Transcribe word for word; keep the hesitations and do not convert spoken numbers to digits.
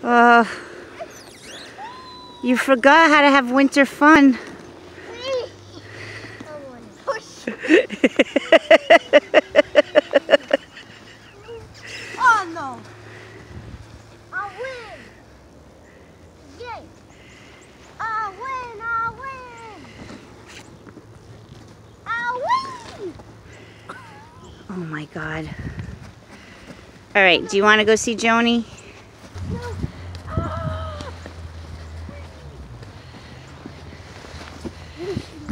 Uh, you forgot how to have winter fun. Oh no! I win! Yay! I win! I win! I win! Oh my God. All right, do you want to go see Joni? No. Ah.